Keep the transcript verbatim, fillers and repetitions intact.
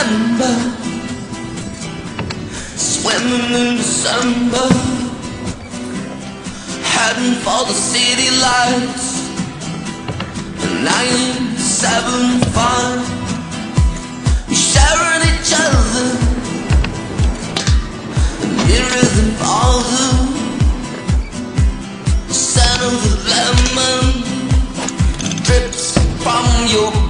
November, swimming in December, heading for the city lights. Nine, seven, five, we're sharing each other, nearer than farther. The scent of the lemon drips from your